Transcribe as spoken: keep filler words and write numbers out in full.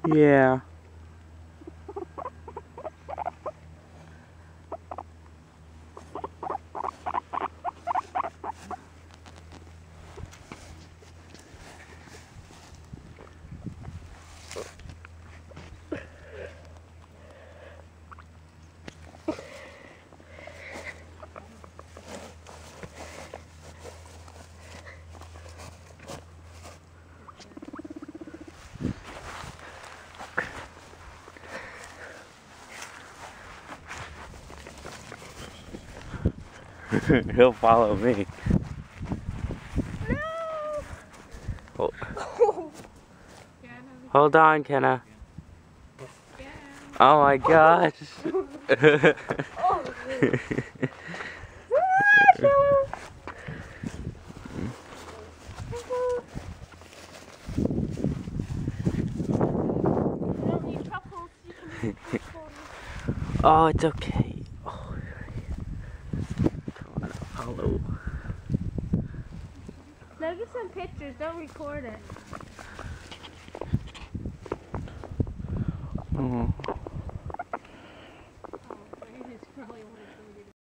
Yeah. He'll follow me. No! Oh. Hold on, Kenna. Oh my gosh. Oh. Oh, it's okay. Oh. Come on, follow. Now get some pictures, don't record it. Oh.